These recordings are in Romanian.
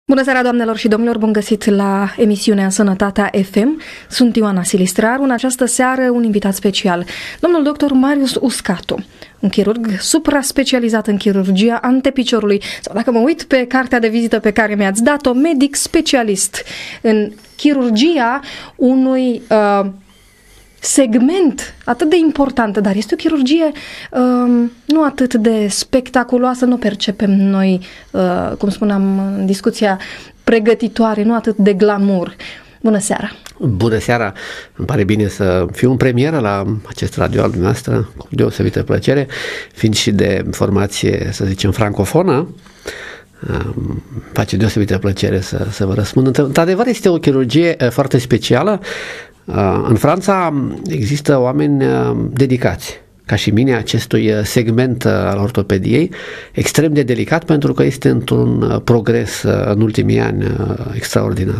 Bună seara, doamnelor și domnilor, bun găsit la emisiunea Sănătatea FM. Sunt Ioana Silistrar. În această seară un invitat special, domnul dr. Marius Uscatu, un chirurg supra-specializat în chirurgia antepiciorului, sau dacă mă uit pe cartea de vizită pe care mi-ați dat-o, medic specialist în chirurgia unui segment atât de important, dar este o chirurgie nu atât de spectaculoasă, nu percepem noi, cum spuneam în discuția pregătitoare, nu atât de glamour. Bună seara! Bună seara! Îmi pare bine să fiu în premieră la acest radio al dumneavoastră, cu deosebită plăcere, fiind și de formație, să zicem, francofonă. Face deosebită plăcere să vă răspund. Într-adevăr, este o chirurgie foarte specială. În Franța există oameni dedicați, ca și mine, acestui segment al ortopediei, extrem de delicat pentru că este într-un progres în ultimii ani extraordinar.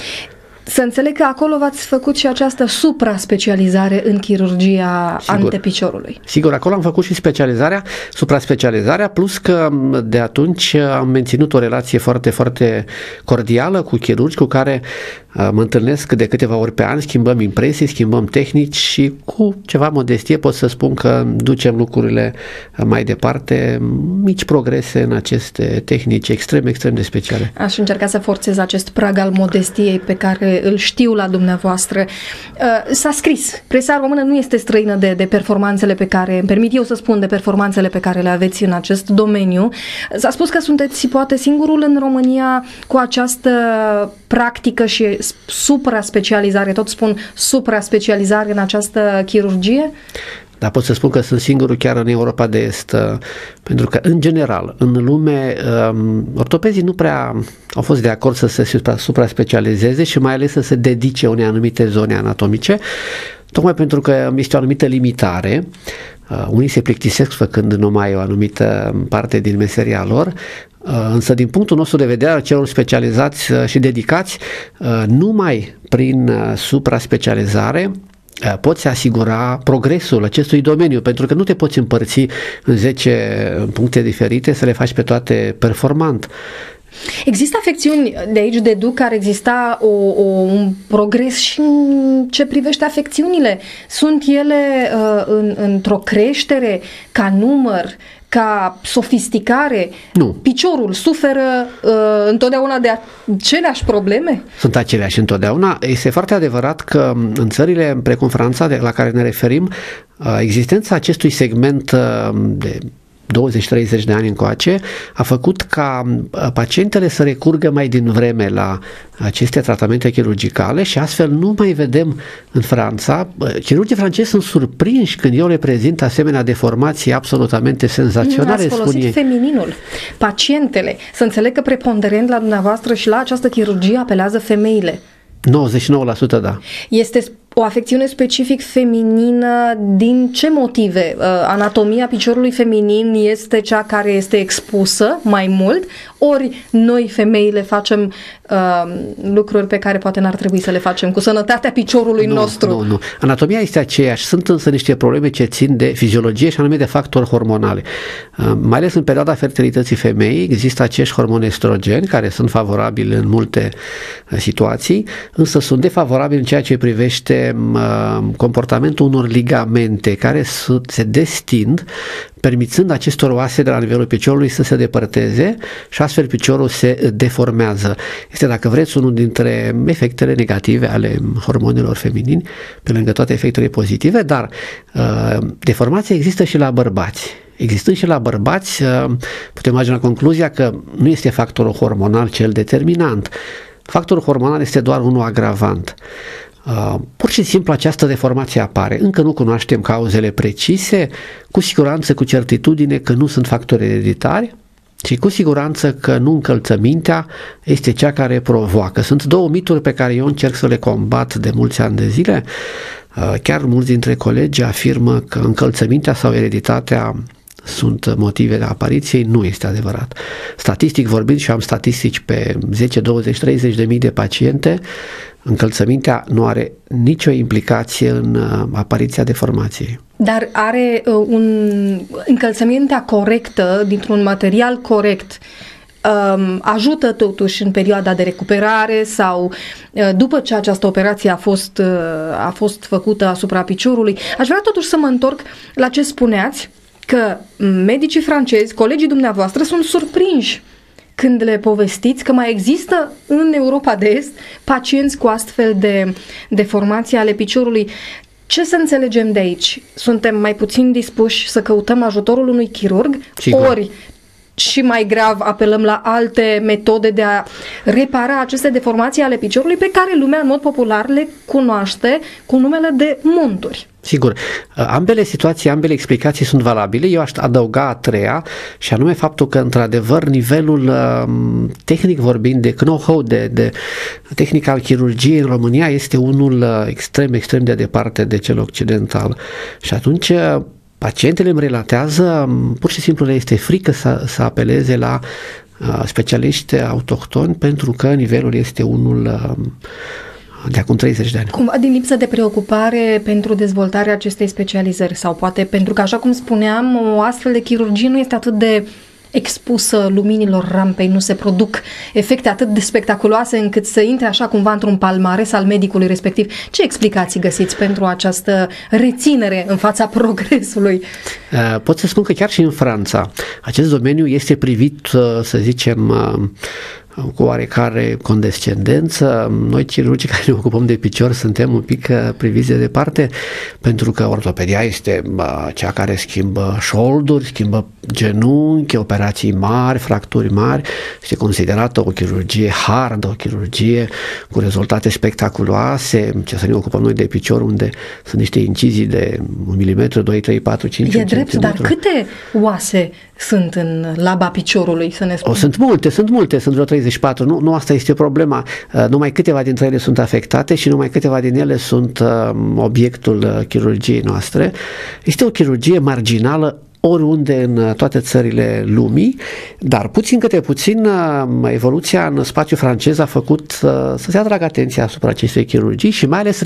Să înțeleg că acolo v-ați făcut și această supra-specializare în chirurgia antepiciorului. Sigur, acolo am făcut și specializarea, supra-specializarea, plus că de atunci am menținut o relație foarte, foarte cordială cu chirurgi cu care mă întâlnesc de câteva ori pe an, schimbăm impresii, schimbăm tehnici și cu ceva modestie pot să spun că ducem lucrurile mai departe, mici progrese în aceste tehnici extrem, extrem de speciale. Aș încerca să forțez acest prag al modestiei pe care îl știu la dumneavoastră. S-a scris, presa română nu este străină de performanțele pe care, îmi permit eu să spun, de performanțele pe care le aveți în acest domeniu. S-a spus că sunteți poate singurul în România cu această practică și supra-specializare, tot spun supra-specializare în această chirurgie? Dar pot să spun că sunt singurul chiar în Europa de Est, pentru că, în general, în lume, ortopezii nu prea au fost de acord să se supra-specializeze și mai ales să se dedice unei anumite zone anatomice, tocmai pentru că este o anumită limitare. Unii se plictisesc făcând numai o anumită parte din meseria lor, însă din punctul nostru de vedere al celor specializați și dedicați, numai prin supra-specializare poți asigura progresul acestui domeniu, pentru că nu te poți împărți în 10 puncte diferite să le faci pe toate performant. Există afecțiuni, de aici deduc că ar exista un progres și în ce privește afecțiunile. Sunt ele într-o creștere ca număr, ca sofisticare? Nu. Piciorul suferă întotdeauna de aceleași probleme? Sunt aceleași întotdeauna. Este foarte adevărat că în țările precum Franța, la care ne referim, existența acestui segment de 20-30 de ani încoace a făcut ca pacientele să recurgă mai din vreme la aceste tratamente chirurgicale și astfel nu mai vedem în Franța. Chirurgii francezi sunt surprinși când eu le prezint asemenea deformații absolutamente senzaționale. Ați folosit femininul, pacientele. Să înțeleg că preponderent la dumneavoastră și la această chirurgie apelează femeile. 99%, da. Este o afecțiune specific feminină. Din ce motive? Anatomia piciorului feminin este cea care este expusă mai mult, ori noi femeile facem lucruri pe care poate n-ar trebui să le facem cu sănătatea piciorului nostru? Nu. Anatomia este aceeași. Sunt însă niște probleme ce țin de fiziologie și anume de factori hormonale. Mai ales în perioada fertilității femeii există acești hormoni estrogeni care sunt favorabili în multe situații, însă sunt defavorabili în ceea ce privește comportamentul unor ligamente care se destind, permițând acestor oase de la nivelul piciorului să se depărteze și astfel piciorul se deformează. Este, dacă vreți, unul dintre efectele negative ale hormonilor feminini, pe lângă toate efectele pozitive, dar deformația există și la bărbați. Existând și la bărbați, putem ajunge la concluzia că nu este factorul hormonal cel determinant. Factorul hormonal este doar unul agravant. Pur și simplu această deformație apare. Încă nu cunoaștem cauzele precise, cu siguranță, cu certitudine că nu sunt factori ereditari și cu siguranță că nu încălțămintea este cea care provoacă. Sunt două mituri pe care eu încerc să le combat de mulți ani de zile. Chiar mulți dintre colegi afirmă că încălțămintea sau ereditatea sunt motive de apariției. Nu este adevărat. Statistic vorbind, și am statistici pe 10, 20, 30 de mii de paciente, încălțămintea nu are nicio implicație în apariția deformației. Dar are încălțămintea corectă, dintr-un material corect, ajută totuși în perioada de recuperare sau după ce această operație a fost făcută asupra piciorului. Aș vrea totuși să mă întorc la ce spuneați, că medicii francezi, colegii dumneavoastră, sunt surprinși când le povestiți că mai există în Europa de Est pacienți cu astfel de deformații ale piciorului. Ce să înțelegem de aici? Suntem mai puțin dispuși să căutăm ajutorul unui chirurg? Sigur. Ori, și mai grav, apelăm la alte metode de a repara aceste deformații ale piciorului pe care lumea în mod popular le cunoaște cu numele de monturi? Sigur, ambele situații, ambele explicații sunt valabile. Eu aș adăuga a treia, și anume faptul că, într-adevăr, nivelul tehnic vorbind, de know-how, de tehnica al chirurgiei în România este unul extrem de departe de cel occidental. Și atunci pacientele îmi relatează, pur și simplu le este frică să apeleze la specialiști autohtoni, pentru că nivelul este unul de acum 30 de ani. Cumva din lipsă de preocupare pentru dezvoltarea acestei specializări, sau poate pentru că, așa cum spuneam, o astfel de chirurgie nu este atât de expusă luminilor rampei, nu se produc efecte atât de spectaculoase încât să intre așa cumva într-un palmares al medicului respectiv. Ce explicații găsiți pentru această reținere în fața progresului? Pot să spun că chiar și în Franța acest domeniu este privit, să zicem, cu oarecare condescendență. Noi, chirurgii care ne ocupăm de picior, suntem un pic priviți de departe, pentru că ortopedia este cea care schimbă șolduri, schimbă genunchi, operații mari, fracturi mari. Este considerată o chirurgie hard, o chirurgie cu rezultate spectaculoase. Ce să ne ocupăm noi de picior, unde sunt niște incizii de 1 mm, 2, 3, 4, 5 E drept, dar câte oase sunt în laba piciorului, să ne spun? Sunt multe, sunt vreo 34. Nu asta este problema. Numai câteva dintre ele sunt afectate și numai câteva din ele sunt obiectul chirurgiei noastre. Este o chirurgie marginală oriunde în toate țările lumii, dar puțin câte puțin evoluția în spațiul francez a făcut să se atragă atenția asupra acestei chirurgii și mai ales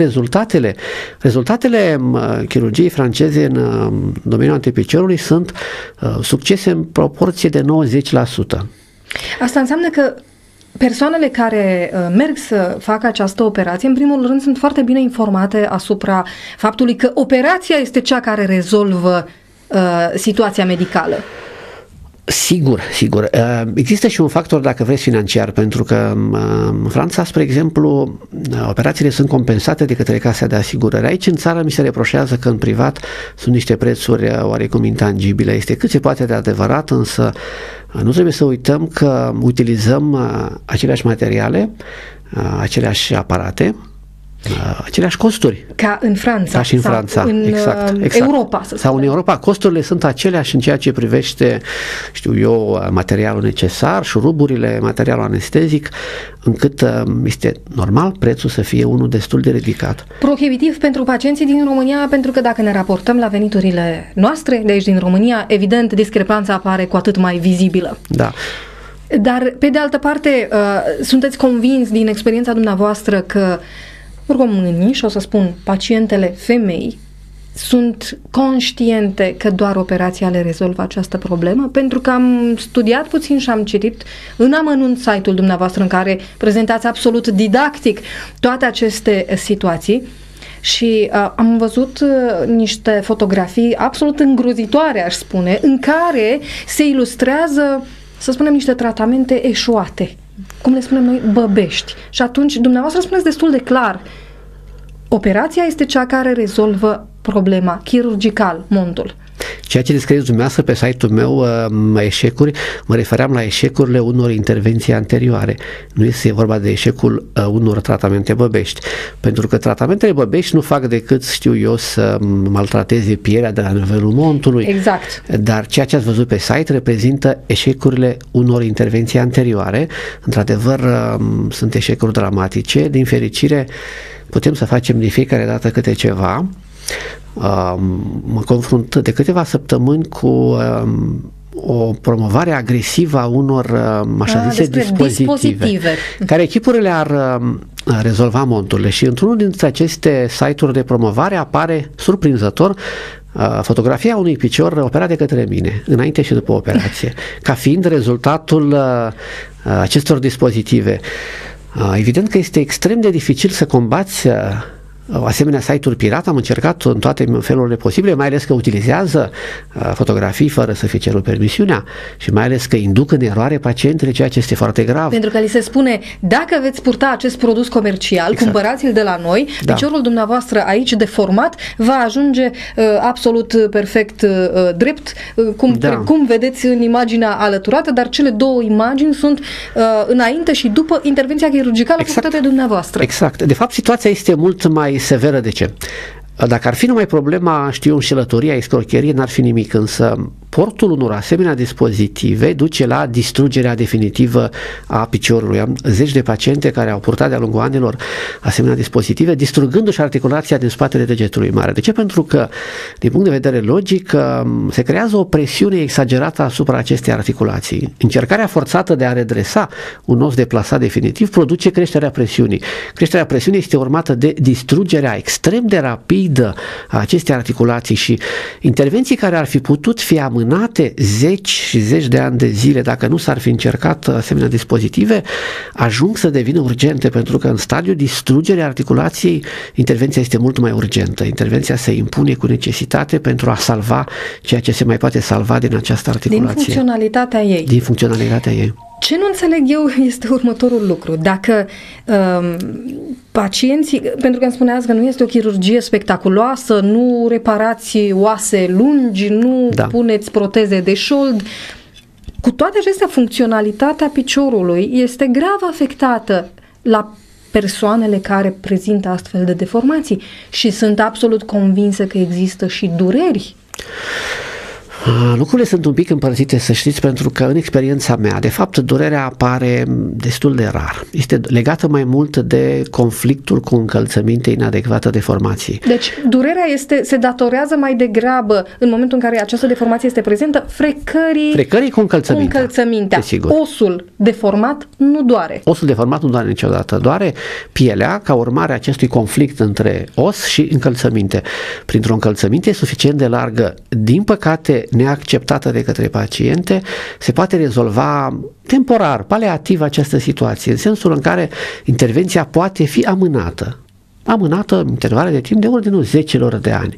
rezultatele chirurgiei franceze în domeniul antepiciorului sunt succese în proporție de 90%. Asta înseamnă că persoanele care merg să facă această operație, în primul rând, sunt foarte bine informate asupra faptului că operația este cea care rezolvă situația medicală. Sigur. Există și un factor, dacă vreți, financiar, pentru că în Franța, spre exemplu, operațiile sunt compensate de către casa de asigurări. Aici, în țară, mi se reproșează că în privat sunt niște prețuri oarecum intangibile. Este cât se poate de adevărat, însă nu trebuie să uităm că utilizăm aceleași materiale, aceleași aparate, aceleași costuri. Ca în Franța. Ca și în Franța, exact. Europa. Sau în Europa. Costurile sunt aceleași în ceea ce privește, materialul necesar, șuruburile, materialul anestezic, încât este normal prețul să fie unul destul de ridicat. Prohibitiv pentru pacienții din România, pentru că dacă ne raportăm la veniturile noastre de aici din România, evident, discrepanța apare cu atât mai vizibilă. Da. Dar, pe de altă parte, sunteți convins din experiența dumneavoastră că românii, și o să spun pacientele femei, sunt conștiente că doar operația le rezolvă această problemă? Pentru că am studiat puțin și am citit în amănunt site-ul dumneavoastră în care prezentați absolut didactic toate aceste situații și am văzut niște fotografii absolut îngrozitoare, aș spune, în care se ilustrează, să spunem, niște tratamente eșuate, cum le spunem noi, băbești. Și atunci, dumneavoastră spuneți destul de clar, operația este cea care rezolvă problema, chirurgical, montul. Ceea ce descrieți dumneavoastră pe site-ul meu, eșecuri, mă refeream la eșecurile unor intervenții anterioare. Nu este vorba de eșecul unor tratamente băbești. Pentru că tratamentele băbești nu fac decât, să maltrateze pielea de la nivelul montului. Exact. Dar ceea ce ați văzut pe site reprezintă eșecurile unor intervenții anterioare. Într-adevăr, sunt eșecuri dramatice. Din fericire, putem să facem de fiecare dată câte ceva. Mă confrunt de câteva săptămâni cu o promovare agresivă a unor așa zise dispozitive care echipurile rezolva monturile. Și într-unul dintre aceste site-uri de promovare apare, surprinzător, fotografia unui picior operat de către mine, înainte și după operație, ca fiind rezultatul acestor dispozitive. Evident că este extrem de dificil să combați asemenea site-uri pirate. Am încercat în toate felurile posibile, mai ales că utilizează fotografii fără să fie cerut permisiunea și mai ales că induc în eroare pacientele, ceea ce este foarte grav. Pentru că li se spune, dacă veți purta acest produs comercial, exact, cumpărați-l de la noi, piciorul dumneavoastră aici deformat va ajunge absolut perfect drept, cum vedeți în imaginea alăturată, dar cele două imagini sunt înainte și după intervenția chirurgicală făcută de dumneavoastră. Exact. De fapt, situația este mult mai severă. De ce? Dacă ar fi numai problema, înșelătoria, escrocherie, n-ar fi nimic, însă portul unor asemenea dispozitive duce la distrugerea definitivă a piciorului. Am zeci de paciente care au purtat de-a lungul anilor asemenea dispozitive, distrugându-și articulația din spatele degetului mare. De ce? Pentru că, din punct de vedere logic, se creează o presiune exagerată asupra acestei articulații. Încercarea forțată de a redresa un os deplasat definitiv produce creșterea presiunii. Creșterea presiunii este urmată de distrugerea extrem de rapidă a acestei articulații și intervenții care ar fi putut fi amânate zeci și zeci de ani de zile, dacă nu s-ar fi încercat asemenea dispozitive, ajung să devină urgente, pentru că în stadiul distrugerii articulației intervenția este mult mai urgentă. Intervenția se impune cu necesitate pentru a salva ceea ce se mai poate salva din această articulație. Din funcționalitatea ei. Din funcționalitatea ei. Ce nu înțeleg eu este următorul lucru. Dacă pacienții, pentru că îmi spuneați că nu este o chirurgie spectaculoasă, nu reparați oase lungi, nu puneți proteze de șold, cu toate acestea, funcționalitatea piciorului este grav afectată la persoanele care prezintă astfel de deformații și sunt absolut convinsă că există și dureri. Lucrurile sunt un pic împărțite, să știți, pentru că în experiența mea, de fapt, durerea apare destul de rar. Este legată mai mult de conflictul cu încălțăminte inadecvată deformației. Deci, durerea se datorează mai degrabă, în momentul în care această deformație este prezentă, frecării cu încălțămintea. Osul deformat nu doare. Osul deformat nu doare niciodată. Doare pielea ca urmare a acestui conflict între os și încălțăminte. Printr-o încălțăminte suficient de largă, din păcate neacceptată de către paciente, se poate rezolva temporar, paliativ această situație, în sensul în care intervenția poate fi amânată în intervale de timp de ordinul zecelor de ani.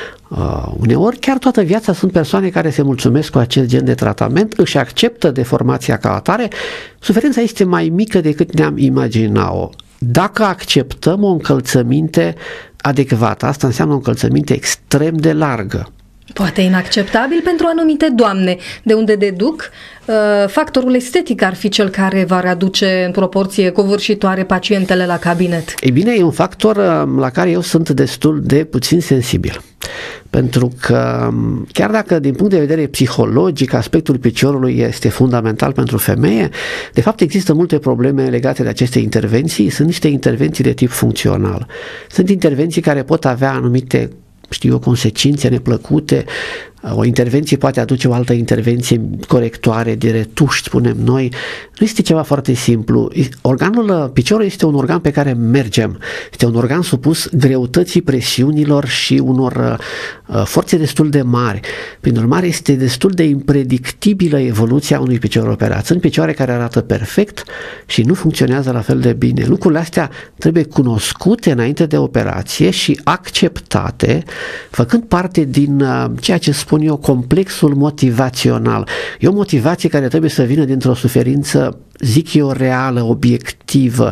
Uneori, chiar toată viața sunt persoane care se mulțumesc cu acest gen de tratament, își acceptă deformația ca atare, suferința este mai mică decât ne-am imagina-o. Dacă acceptăm o încălțăminte adecvată, asta înseamnă o încălțăminte extrem de largă. Poate inacceptabil pentru anumite doamne, de unde deduc factorul estetic ar fi cel care va readuce în proporție covârșitoare pacientele la cabinet. Ei bine, e un factor la care eu sunt destul de puțin sensibil. Pentru că chiar dacă din punct de vedere psihologic aspectul piciorului este fundamental pentru femeie, de fapt există multe probleme legate de aceste intervenții. Sunt niște intervenții de tip funcțional. Sunt intervenții care pot avea anumite consecințe neplăcute. O intervenție poate aduce o altă intervenție corectoare, de retuș, spunem noi. Nu este ceva foarte simplu. Piciorul este un organ pe care mergem. Este un organ supus greutății presiunilor și unor forțe destul de mari. Prin urmare, este destul de impredictibilă evoluția unui picior operat. Sunt picioare care arată perfect și nu funcționează la fel de bine. Lucrurile astea trebuie cunoscute înainte de operație și acceptate, făcând parte din ceea ce spun eu, complexul motivațional. E o motivație care trebuie să vină dintr-o suferință, zic eu, reală, obiectivă.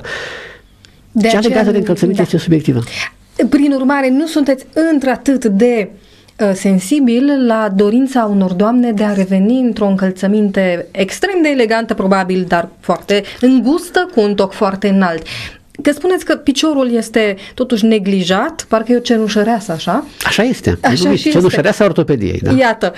Cea legată de încălțăminte este subiectivă. Prin urmare, nu sunteți într-atât de sensibil la dorința unor doamne de a reveni într-o încălțăminte extrem de elegantă, probabil, dar foarte îngustă, cu un toc foarte înalt. Că spuneți că piciorul este totuși neglijat, parcă e o cenușăreasă, așa? Așa este. Cenușăreasa ortopediei, da. Iată,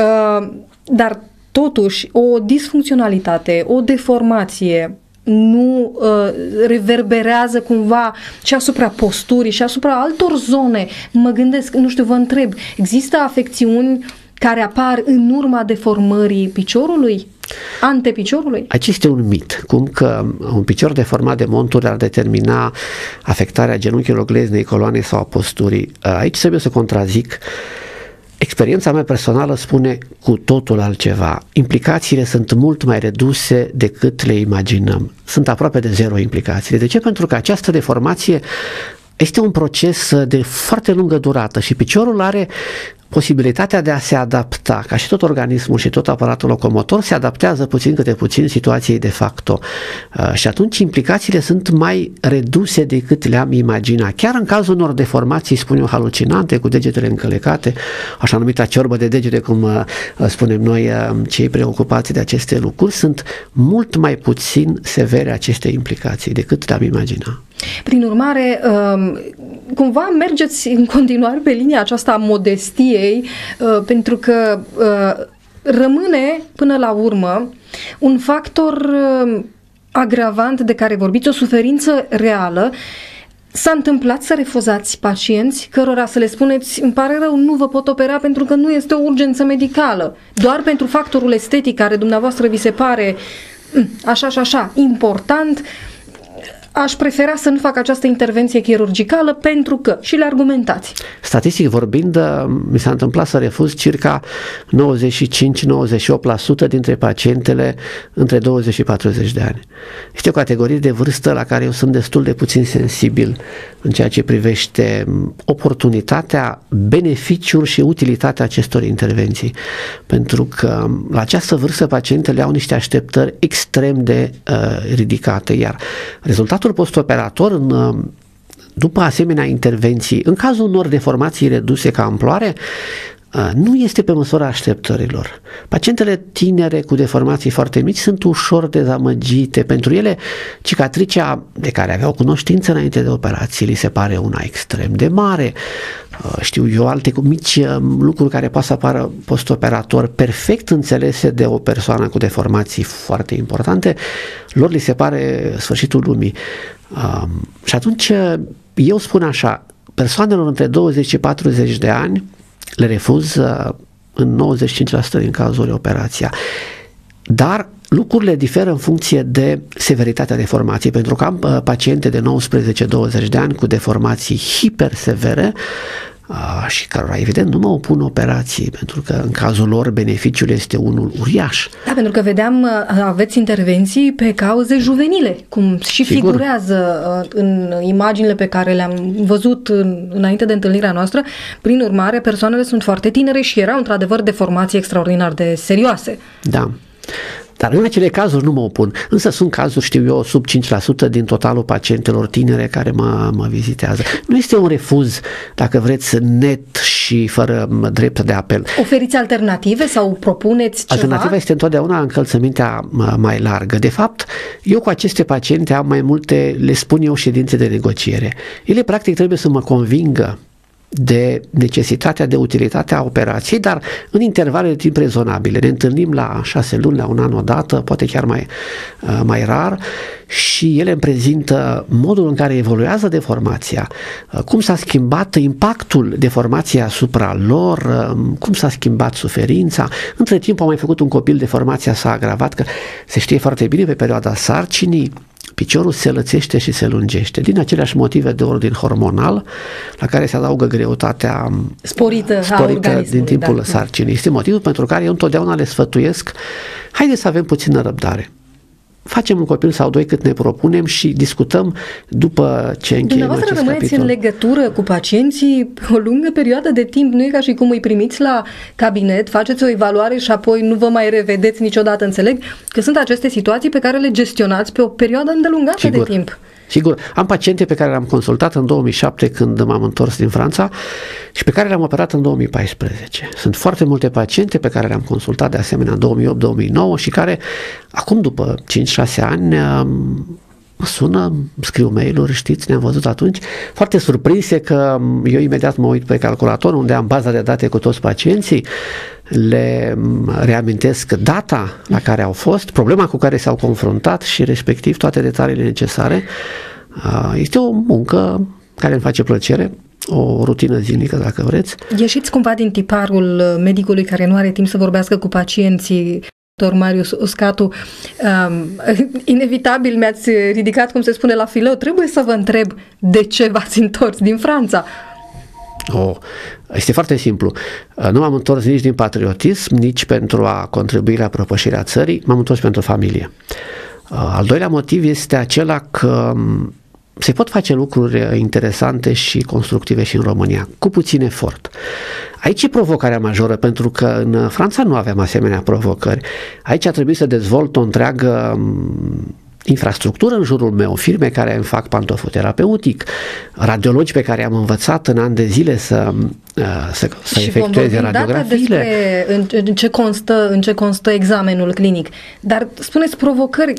dar totuși o disfuncționalitate, o deformație nu reverberează cumva și asupra posturii și asupra altor zone. Mă gândesc, nu știu, vă întreb, există afecțiuni care apar în urma deformării piciorului? Antepiciorului? Aici este un mit, cum că un picior deformat de monturi ar determina afectarea genunchilor, gleznei, coloanei sau a posturii. Aici trebuie să contrazic. Experiența mea personală spune cu totul altceva. Implicațiile sunt mult mai reduse decât le imaginăm. Sunt aproape de zero implicațiile. De ce? Pentru că această deformație este un proces de foarte lungă durată și piciorul are posibilitatea de a se adapta, ca și tot organismul și tot aparatul locomotor se adaptează puțin câte puțin situației de facto. Și atunci implicațiile sunt mai reduse decât le-am imaginat. Chiar în cazul unor deformații, spun eu, halucinante, cu degetele încălecate, așa numita ciorbă de degete, cum spunem noi, cei preocupați de aceste lucruri, sunt mult mai puțin severe aceste implicații decât le-am imaginat. Prin urmare, cumva mergeți în continuare pe linia aceasta a modestiei, pentru că rămâne până la urmă un factor agravant de care vorbiți, o suferință reală. S-a întâmplat să refuzați pacienți cărora să le spuneți: îmi pare rău, nu vă pot opera pentru că nu este o urgență medicală, doar pentru factorul estetic care dumneavoastră vi se pare așa și așa important, aș prefera să nu fac această intervenție chirurgicală pentru că, și le argumentați. Statistic vorbind, mi s-a întâmplat să refuz circa 95-98% dintre pacientele între 20 și 40 de ani. Este o categorie de vârstă la care eu sunt destul de puțin sensibil în ceea ce privește oportunitatea, beneficiul și utilitatea acestor intervenții. Pentru că la această vârstă pacientele au niște așteptări extrem de ridicate, iar rezultatul postoperator după asemenea intervenții, în cazul unor deformații reduse ca amploare, nu este pe măsura așteptărilor. Pacientele tinere cu deformații foarte mici sunt ușor dezamăgite. Pentru ele, cicatricea de care aveau cunoștință înainte de operație li se pare una extrem de mare. Știu eu, alte mici lucruri care poate să apară postoperator, perfect înțelese de o persoană cu deformații foarte importante, lor li se pare sfârșitul lumii. Și atunci eu spun așa, persoanelor între 20 și 40 de ani le refuz în 95% din cazuri operația. Dar lucrurile diferă în funcție de severitatea deformației, pentru că am paciente de 19-20 de ani cu deformații hipersevere și cărora evident nu mă opun operații, pentru că în cazul lor beneficiul este unul uriaș. Da, pentru că vedeam, aveți intervenții pe cauze juvenile, cum și Sigur. figurează în imaginile pe care le-am văzut înainte de întâlnirea noastră. Prin urmare, persoanele sunt foarte tinere și erau într-adevăr deformații extraordinar de serioase. Da. Dar în acele cazuri nu mă opun. Însă sunt cazuri, știu eu, sub 5% din totalul pacientelor tinere care mă vizitează. Nu este un refuz, dacă vreți, net și fără drept de apel. Oferiți alternative sau propuneți ceva? Alternativa este întotdeauna încălțămintea mai largă. De fapt, eu cu aceste paciente am mai multe, le spun eu, ședințe de negociere. Ele practic trebuie să mă convingă de necesitatea, de utilitatea operației, dar în intervale de timp rezonabile. Ne întâlnim la 6 luni, la un an odată, poate chiar mai rar, și ele îmi prezintă modul în care evoluează deformația, cum s-a schimbat impactul deformației asupra lor, cum s-a schimbat suferința. Între timp au mai făcut un copil, deformația s-a agravat, că se știe foarte bine pe perioada sarcinii, piciorul se lățește și se lungește din aceleași motive de ordin hormonal, la care se adaugă greutatea sporită din timpul sarcinii. Este motivul pentru care eu întotdeauna le sfătuiesc: haideți să avem puțină răbdare. Facem un copil sau doi cât ne propunem și discutăm după ce încheiem acest capitol. Dumneavoastră rămâneți în legătură cu pacienții o lungă perioadă de timp, nu e ca și cum îi primiți la cabinet, faceți o evaluare și apoi nu vă mai revedeți niciodată. Înțeleg că sunt aceste situații pe care le gestionați pe o perioadă îndelungată de timp. Sigur, am paciente pe care le-am consultat în 2007 când m-am întors din Franța și pe care le-am operat în 2014. Sunt foarte multe paciente pe care le-am consultat de asemenea în 2008-2009 și care acum, după 5-6 ani, mă sună, îmi scriu mail-uri, știți, ne-am văzut atunci, foarte surprinse că eu imediat mă uit pe calculator unde am baza de date cu toți pacienții, le reamintesc data la care au fost, problema cu care s-au confruntat și respectiv toate detaliile necesare. Este o muncă care îmi face plăcere, o rutină zilnică, dacă vreți. Ieșiți cumva din tiparul medicului care nu are timp să vorbească cu pacienții, doctor Marius Uscatu. Inevitabil mi-ați ridicat, cum se spune, la fileu. Trebuie să vă întreb de ce v-ați întors din Franța. Este foarte simplu. Nu m-am întors nici din patriotism, nici pentru a contribui la propășirea țării, m-am întors pentru familie. Al doilea motiv este acela că se pot face lucruri interesante și constructive și în România, cu puțin efort. Aici e provocarea majoră, pentru că în Franța nu aveam asemenea provocări. Aici a trebuit să dezvolt o întreagă infrastructură în jurul meu, firme care îmi fac pantofoterapeutic, radiologi pe care am învățat în ani de zile să efectueze radiografiile. În ce constă examenul clinic. Dar spuneți provocări,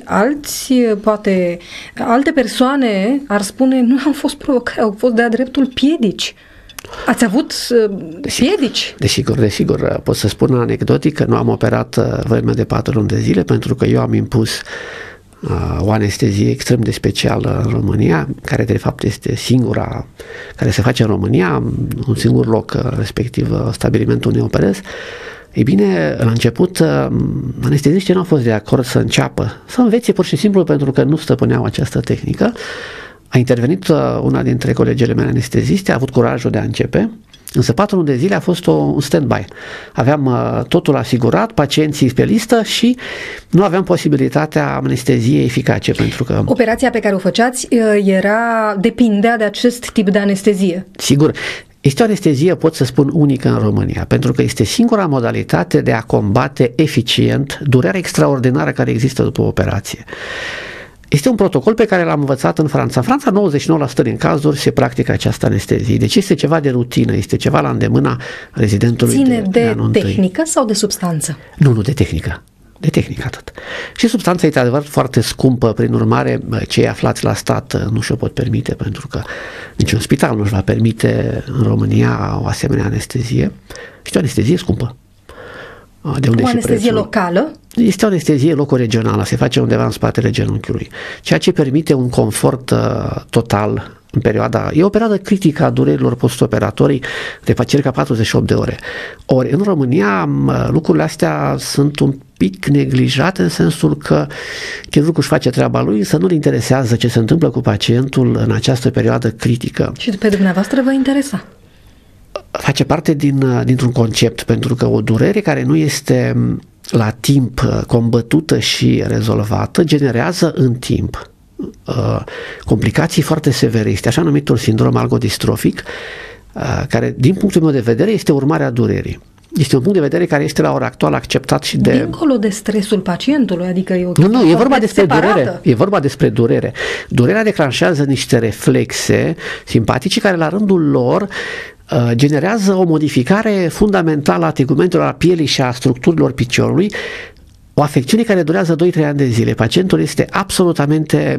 alte persoane ar spune nu au fost provocări, au fost de-a dreptul piedici. Ați avut piedici? Desigur. Pot să spun anecdotic că nu am operat vreme de 4 luni de zile, pentru că eu am impus o anestezie extrem de specială în România, care de fapt este singura care se face în România, un singur loc, respectiv stabilimentul unde operez. Ei bine, la început, anesteziștii nu au fost de acord să înceapă, să învețe pur și simplu, pentru că nu stăpâneau această tehnică. A intervenit una dintre colegele mele anesteziste, a avut curajul de a începe, însă 4 luni de zile a fost un stand-by. Aveam totul asigurat, pacienții pe listă și nu aveam posibilitatea anesteziei eficace, pentru că... Operația pe care o făceați depindea de acest tip de anestezie. Sigur. Este o anestezie, pot să spun, unică în România, pentru că este singura modalitate de a combate eficient durerea extraordinară care există după operație. Este un protocol pe care l-am învățat în Franța. În Franța, 99% din cazuri se practică această anestezie. Deci este ceva de rutină, este ceva la îndemâna rezidentului. Ține de tehnică sau de substanță? Nu, de tehnică. De tehnică atât. Și substanța este adevărat foarte scumpă, prin urmare cei aflați la stat nu și-o pot permite, pentru că niciun spital nu-și va permite în România o asemenea anestezie. Este o anestezie scumpă. De unde o anestezie locală? Este o anestezie locoregională, se face undeva în spatele genunchiului, ceea ce permite un confort total în perioada, e o perioadă critică a durerilor postoperatorii de circa 48 de ore. Ori în România lucrurile astea sunt un pic neglijate, în sensul că chirurgul își face treaba lui, să nu-l interesează ce se întâmplă cu pacientul în această perioadă critică. Și pe dumneavoastră vă interesa? Face parte dintr-un concept, pentru că o durere care nu este la timp combătută și rezolvată generează în timp complicații foarte severe. Este așa numitul sindrom algodistrofic, care din punctul meu de vedere este urmarea durerii. Este un punct de vedere care este la ora actuală acceptat și de... Dincolo de stresul pacientului, adică Nu, e vorba despre durere. E vorba despre durere. Durerea declanșează niște reflexe simpatice care la rândul lor generează o modificare fundamentală a tegumentelor, a pielii și a structurilor piciorului, o afecțiune care durează 2-3 ani de zile. Pacientul este absolutamente,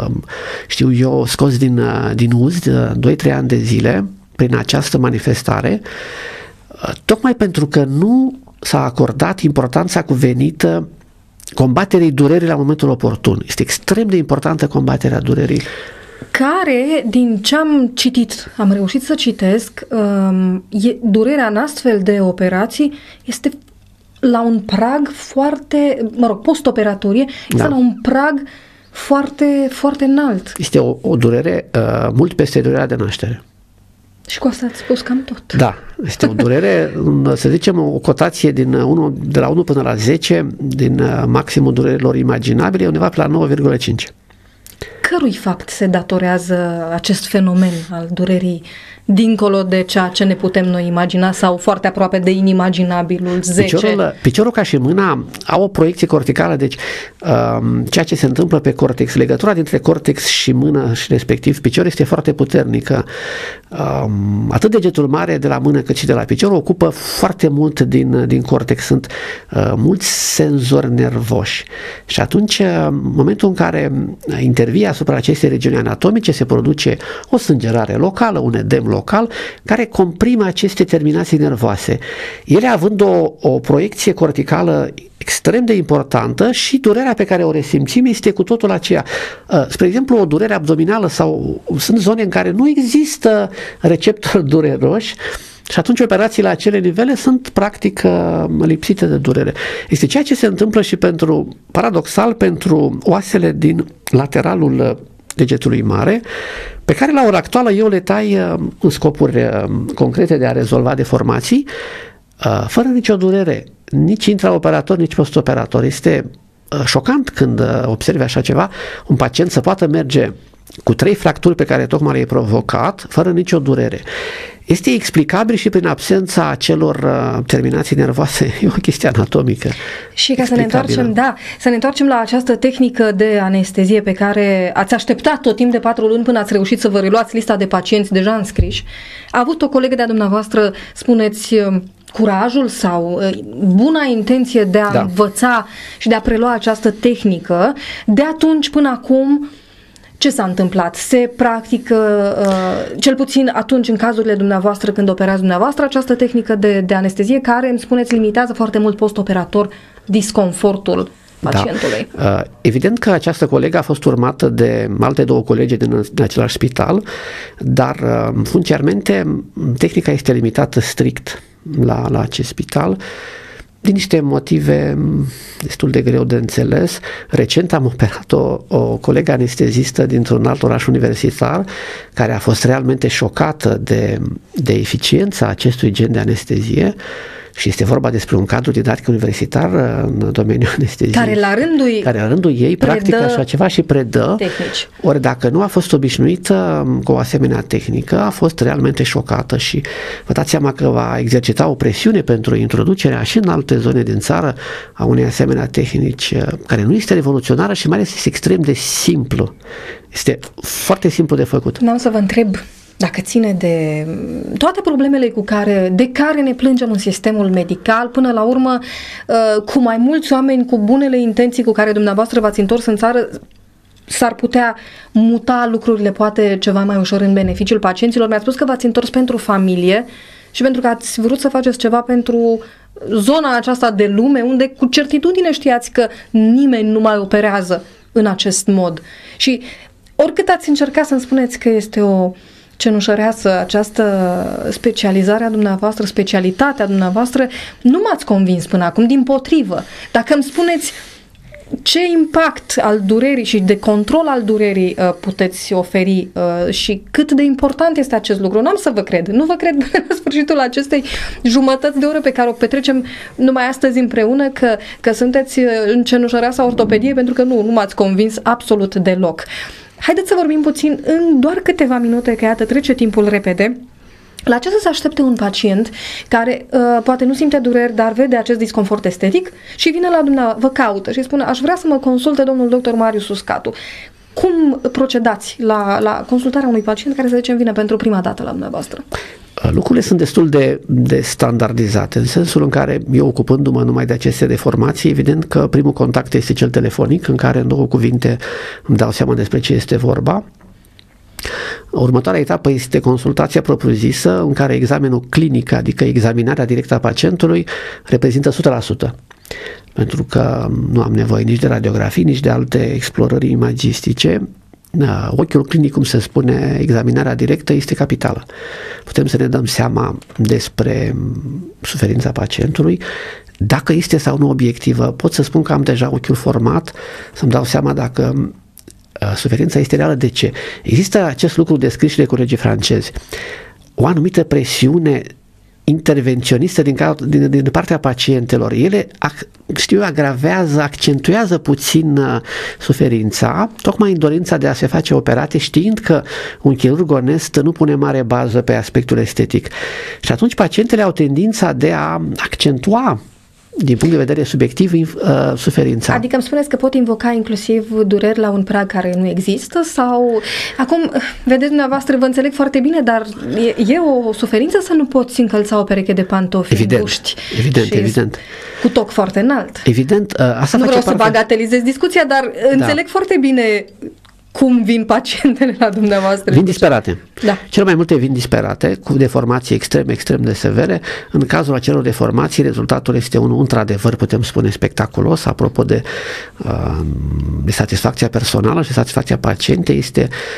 scos din uz 2-3 ani de zile prin această manifestare, tocmai pentru că nu s-a acordat importanța cuvenită combaterii durerii la momentul oportun. Este extrem de importantă combaterea durerii. Care, din ce am citit, am reușit să citesc, durerea în astfel de operații este la un prag foarte, postoperatorie, este la un prag foarte, foarte înalt. Este o durere mult peste durerea de naștere. Și cu asta ați spus cam tot. Da, este o durere, să zicem, o cotație de la 1 până la 10 din maximul durerilor imaginabile, undeva pe la 9,5. Cărui fapt se datorează acest fenomen al durerii dincolo de ceea ce ne putem noi imagina sau foarte aproape de inimaginabilul 10? Piciorul ca și mâna au o proiecție corticală, deci ceea ce se întâmplă pe cortex, legătura dintre cortex și mână și respectiv picior este foarte puternică. Atât degetul mare de la mână cât și de la picior ocupă foarte mult din cortex, sunt mulți senzori nervoși și atunci în momentul în care intervii asupra acestei regiuni anatomice se produce o sângerare locală, un edem local care comprimă aceste terminații nervoase. Ele având o proiecție corticală extrem de importantă și durerea pe care o resimțim este cu totul aceea. Spre exemplu, o durere abdominală sau sunt zone în care nu există receptori dureroși, Și atunci operațiile la acele nivele sunt practic lipsite de durere. Este ceea ce se întâmplă și paradoxal, pentru oasele din lateralul degetului mare, pe care la ora actuală eu le tai în scopuri concrete de a rezolva deformații, fără nicio durere, nici intraoperator, nici postoperator. Este șocant când observi așa ceva, un pacient să poată merge cu 3 fracturi pe care tocmai le-ai provocat, fără nicio durere. Este explicabil și prin absența acelor terminații nervoase, e o chestie anatomică. Și ca să ne întoarcem la această tehnică de anestezie pe care ați așteptat tot timp de 4 luni până ați reușit să vă reluați lista de pacienți deja înscriși. A avut o colegă de-a dumneavoastră, spuneți, curajul sau buna intenție de a învăța și de a prelua această tehnică. De atunci până acum, ce s-a întâmplat? Se practică, cel puțin atunci în cazurile dumneavoastră, când operați dumneavoastră, această tehnică de anestezie care, îmi spuneți, limitează foarte mult postoperator disconfortul pacientului. Da. Evident că această colegă a fost urmată de alte 2 colegi din același spital, dar funciarmente tehnica este limitată strict la acest spital, din niște motive destul de greu de înțeles. Recent am operat o colegă anestezistă dintr-un alt oraș universitar care a fost realmente șocată de eficiența acestui gen de anestezie. Și este vorba despre un cadru didactic universitar în domeniul anesteziei. Care la rândul ei practică așa ceva și predă tehnici. Ori dacă nu a fost obișnuită cu o asemenea tehnică, a fost realmente șocată și vă dați seama că va exercita o presiune pentru introducerea și în alte zone din țară a unei asemenea tehnici care nu este revoluționară și mai ales este extrem de simplu. Este foarte simplu de făcut. N-am să vă întreb dacă ține de toate problemele de care ne plângem în sistemul medical, până la urmă, cu mai mulți oameni cu bunele intenții cu care dumneavoastră v-ați întors în țară, s-ar putea muta lucrurile poate ceva mai ușor în beneficiul pacienților. Mi-ați spus că v-ați întors pentru familie și pentru că ați vrut să faceți ceva pentru zona aceasta de lume, unde cu certitudine știați că nimeni nu mai operează în acest mod. Și oricât ați încercat să-mi spuneți că este o cenușăreasă această specializare a dumneavoastră, specialitatea dumneavoastră, nu m-ați convins până acum, dimpotrivă. Dacă îmi spuneți ce impact al durerii și de control al durerii puteți oferi și cât de important este acest lucru, n-am să vă cred. Nu vă cred până la sfârșitul acestei jumătăți de oră pe care o petrecem numai astăzi împreună că sunteți în cenușăreasa ortopediei, pentru că nu m-ați convins absolut deloc. Haideți să vorbim puțin în doar câteva minute, că iată trece timpul repede. La ce să se aștepte un pacient care poate nu simte dureri, dar vede acest disconfort estetic și vine la dumneavoastră, vă caută și spune: aș vrea să mă consulte domnul doctor Marius Uscatu. Cum procedați la consultarea unui pacient care, să zicem, vine pentru prima dată la dumneavoastră? Lucrurile sunt destul de standardizate, în sensul în care eu, ocupându-mă numai de aceste deformații, evident că primul contact este cel telefonic, în care în 2 cuvinte îmi dau seama despre ce este vorba. Următoarea etapă este consultația propriu-zisă, în care examenul clinic, adică examinarea directă a pacientului, reprezintă 100%. Pentru că nu am nevoie nici de radiografii, nici de alte explorări imagistice. Ochiul clinic, cum se spune, examinarea directă este capitală. Putem să ne dăm seama despre suferința pacientului, dacă este sau nu obiectivă. Pot să spun că am deja ochiul format, să-mi dau seama dacă suferința este reală. De ce? Există acest lucru descris și de colegii francezi. O anumită presiune intervenționistă din partea pacientelor. Ele, agravează, accentuează puțin suferința, tocmai în dorința de a se face operate, știind că un chirurg onest nu pune mare bază pe aspectul estetic. Și atunci pacientele au tendința de a accentua din punct de vedere subiectiv suferința. Adică îmi spuneți că pot invoca inclusiv dureri la un prag care nu există sau... Acum, vedeți dumneavoastră, vă înțeleg foarte bine, dar e o suferință să nu poți încălța o pereche de pantofi înguști. Evident. Cu toc foarte înalt. Evident. Asta nu vreau să bagatelizez discuția, dar înțeleg foarte bine cum vin pacientele la dumneavoastră. Vin disperate. Da. Cel mai multe vin disperate, cu deformații extrem de severe. În cazul acelor deformații, rezultatul este unul, într-adevăr, putem spune, spectaculos. Apropo de satisfacția personală și satisfacția pacientei, este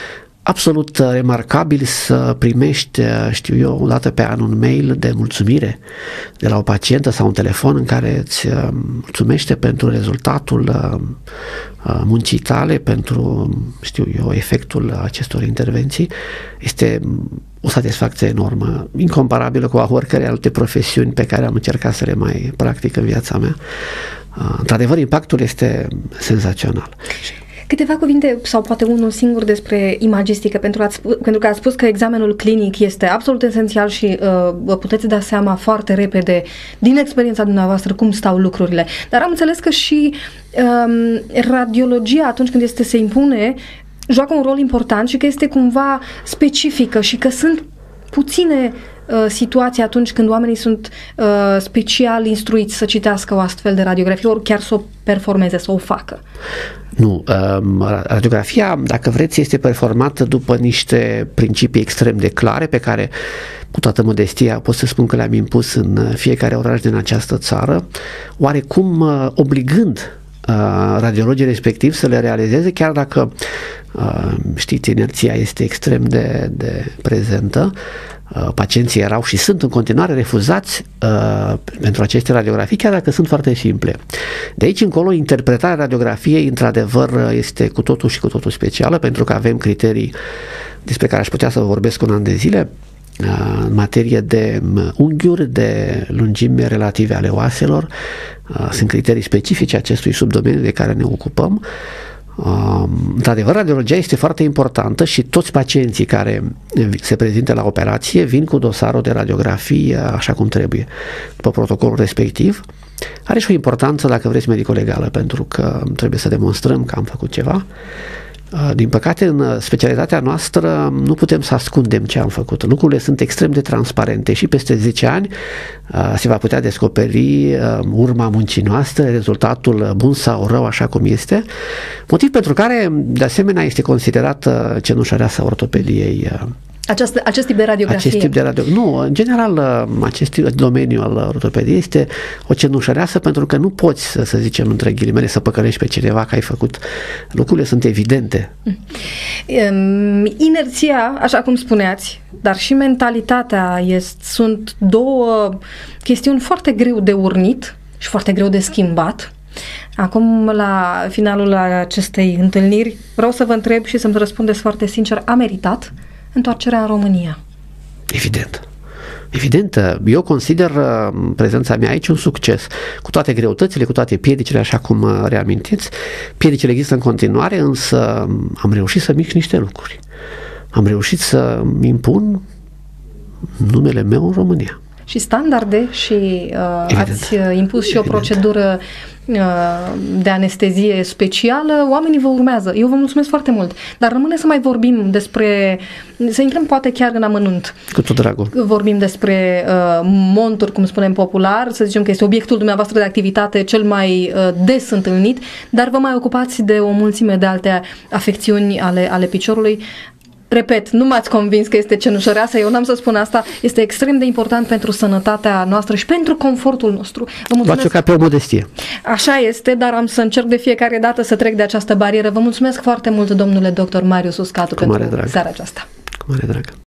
absolut remarcabil să primești, știu eu, o dată pe an un mail de mulțumire de la o pacientă sau un telefon în care îți mulțumește pentru rezultatul muncii tale, pentru, știu eu, efectul acestor intervenții. Este o satisfacție enormă, incomparabilă cu a oricărei alte profesiuni pe care am încercat să le mai practic în viața mea. Într-adevăr, impactul este senzațional. Câteva cuvinte sau poate unul singur despre imagistică, pentru că ați spus că examenul clinic este absolut esențial și vă puteți da seama foarte repede din experiența dumneavoastră cum stau lucrurile. Dar am înțeles că și radiologia, atunci când se impune, joacă un rol important și că este cumva specifică și că sunt puține situații atunci când oamenii sunt special instruiți să citească o astfel de radiografie, ori chiar să o performeze, să o facă. Nu, radiografia, dacă vreți, este performată după niște principii extrem de clare pe care, cu toată modestia, pot să spun că le-am impus în fiecare oraș din această țară, oarecum obligând radiologii respectiv să le realizeze, chiar dacă știți, inerția este extrem de prezentă. Pacienții erau și sunt în continuare refuzați pentru aceste radiografii, chiar dacă sunt foarte simple. De aici încolo, interpretarea radiografiei, într-adevăr, este cu totul și cu totul specială, pentru că avem criterii despre care aș putea să vă vorbesc un an de zile, în materie de unghiuri, de lungime relative ale oaselor. Sunt criterii specifice acestui subdomeniu de care ne ocupăm. Într-adevăr, radiologia este foarte importantă și toți pacienții care se prezintă la operație vin cu dosarul de radiografie așa cum trebuie, după protocolul respectiv. Are și o importanță, dacă vreți, medico-legală, pentru că trebuie să demonstrăm că am făcut ceva. Din păcate, în specialitatea noastră nu putem să ascundem ce am făcut. Lucrurile sunt extrem de transparente și peste 10 ani se va putea descoperi urma muncii noastre, rezultatul bun sau rău așa cum este, motiv pentru care, de asemenea, este considerată cenușăreasa ortopediei. Acest tip de radiografie. Nu, în general, acest domeniu al ortopediei este o cenușăreasă pentru că nu poți, să zicem, între ghilimele, să păcălești pe cineva că ai făcut. Lucrurile sunt evidente. Inerția, așa cum spuneați, dar și mentalitatea sunt două chestiuni foarte greu de urnit și foarte greu de schimbat. Acum, la finalul acestei întâlniri, vreau să vă întreb și să-mi răspundeți foarte sincer, a meritat întoarcerea în România? Evident, eu consider prezența mea aici un succes, cu toate greutățile, cu toate piedicile, așa cum reamintiți. Piedicile există în continuare, însă am reușit să mișc niște lucruri. Am reușit să impun numele meu în România. Și standarde și ați impus și o procedură de anestezie specială, oamenii vă urmează. Eu vă mulțumesc foarte mult. Dar rămâne să mai vorbim să intrăm poate chiar în amănunt. Cu tot dragul. Vorbim despre monturi, cum spunem popular, să zicem că este obiectul dumneavoastră de activitate cel mai des întâlnit, dar vă mai ocupați de o mulțime de alte afecțiuni ale piciorului. Repet, nu m-ați convins că este cenușăreasă, eu n-am să spun asta, este extrem de important pentru sănătatea noastră și pentru confortul nostru. Vă mulțumesc. Luați-o ca pe o modestie. Așa este, dar am să încerc de fiecare dată să trec de această barieră. Vă mulțumesc foarte mult, domnule doctor Marius Uscatu, pentru seara aceasta. Cu mare drag.